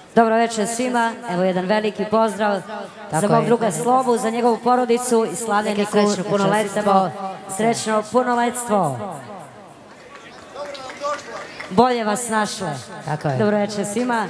Dobro večer svima, evo jedan veliki pozdrav za mog druga Slobu, za njegovu porodicu i slavljeniku. Srećno punoletstvo. Srećno punoletstvo. Bolje vas našle. Dobro večer svima.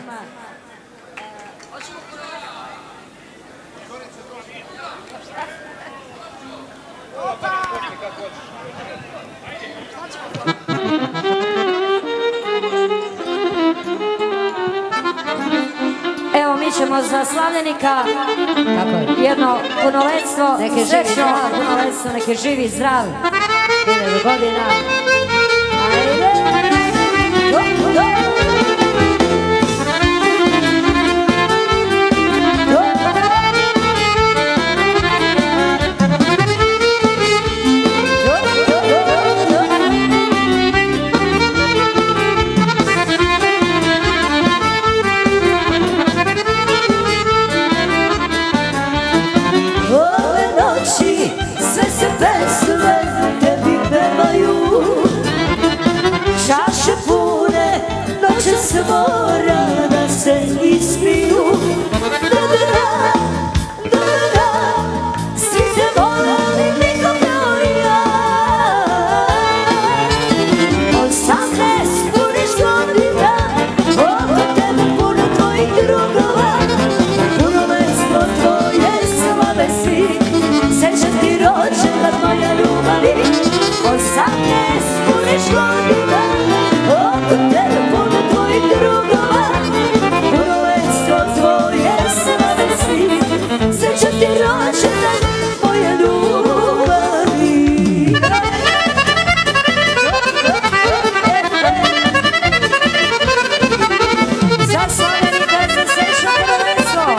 Evo mi ćemo za slavljenika jedno punoletstvo, srećno punoletstvo, neke živi i zdravi. 1000 godina. Ajde! Čaše pune, noće se mora da se ispiju. Da, svi te voleli, niko kao ja. 18 puniš godina, oko tebe puno tvojih drugova. Punoletstvo tvoje slave svi, sećam ti rođena tvoja ljubavi. 18 puniš godina, oko tebe puno tvojih drugova. Punoletstvo tvoje slave svi, sećam ti rođendan moje ljubavi. Za slavljenika za srećno punoletstvo.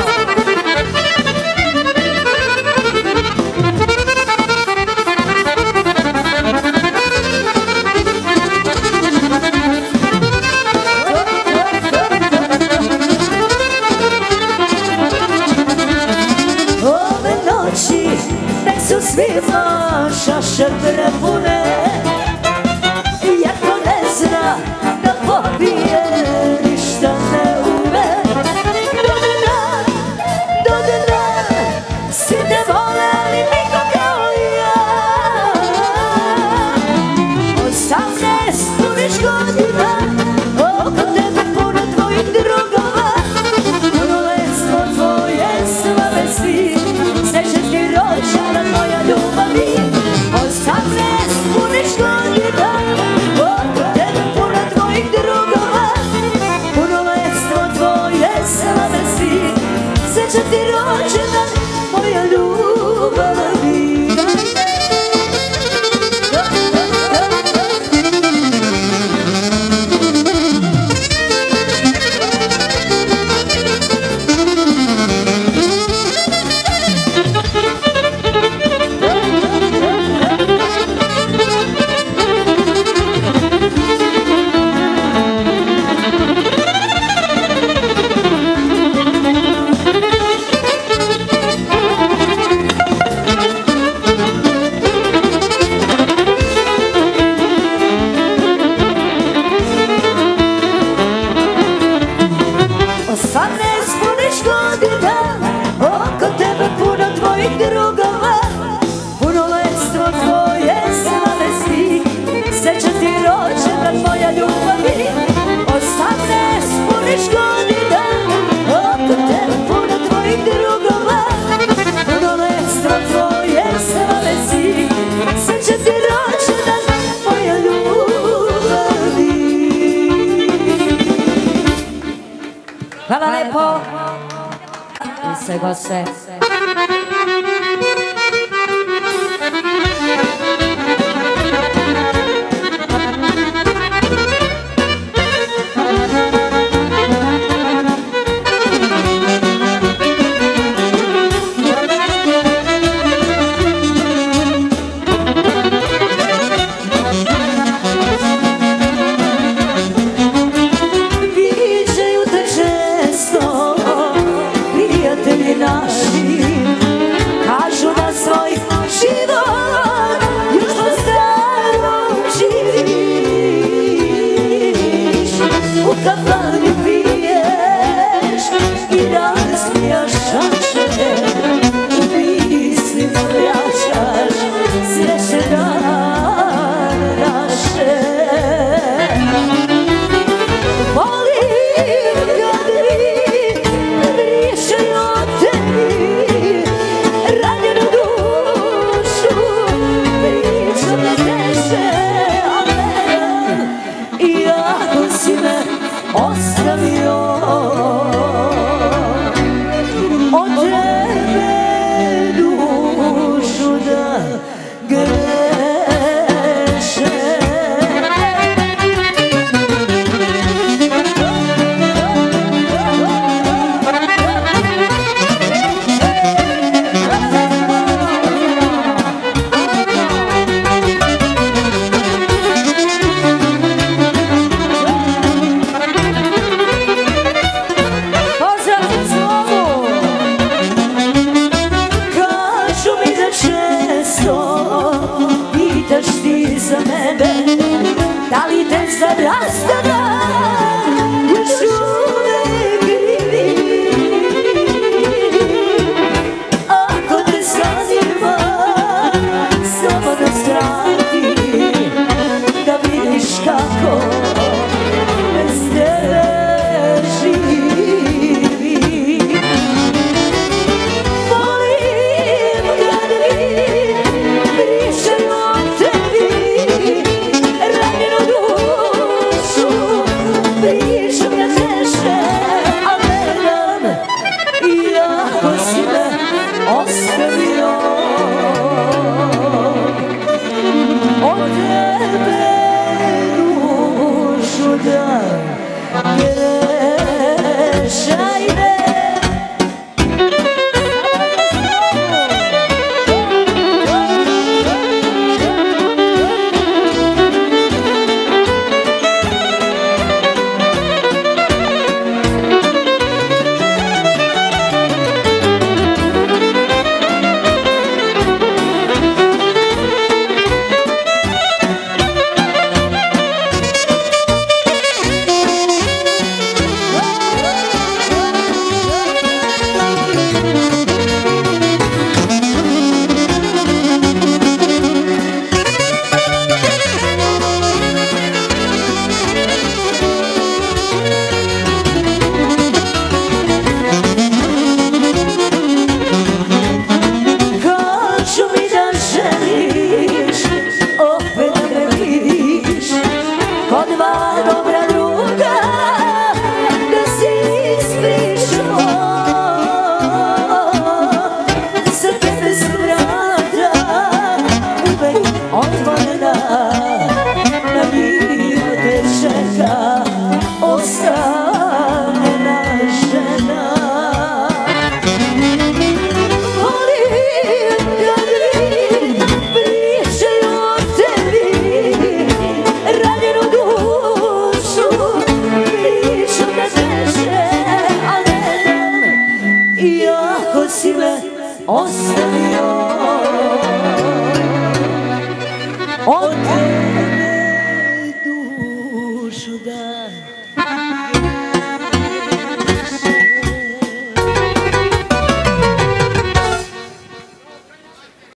Nek su svima čaše prepune, jer ko ne zna da popije ništa ne ume. Do dna, svi te voleli, niko kao ja. 18 puniš godina, oko tebe puno tvojih drugova. Punoletstvo tvoje slave svi, sećam ti rođena moja ljubavi. 18 puniš godina, oko tebe puno tvojih drugova. Punoletstvo tvoje slave svi, sećam ti rođena moja ljubavi. Hvala lepo. I sve goste. Viđaju te često prijatelji naši, ostavio od